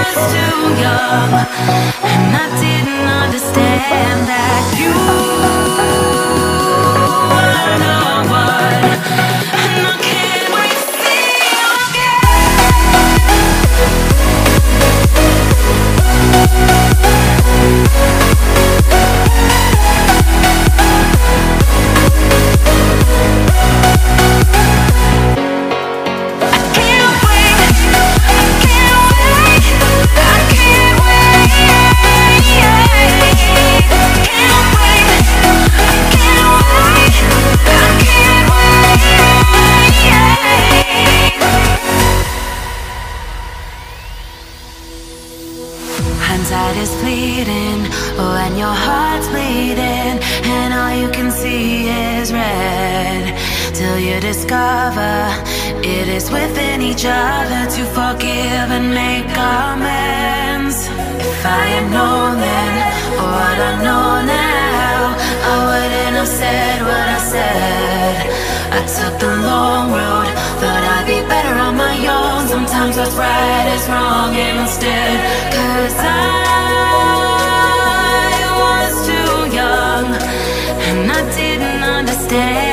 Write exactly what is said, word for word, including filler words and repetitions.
was too young, and I didn't understand that you were the one, and I can't wait to see you Hindsight is fleeting when your heart's bleeding and all you can see is red, till you discover it is within each other to forgive and make amends. If I had known then what I know now, I wouldn't have said what I said. I took the long road, thought I'd be better on my own. Sometimes what's right is wrong instead, 'cause I was too young and I didn't understand.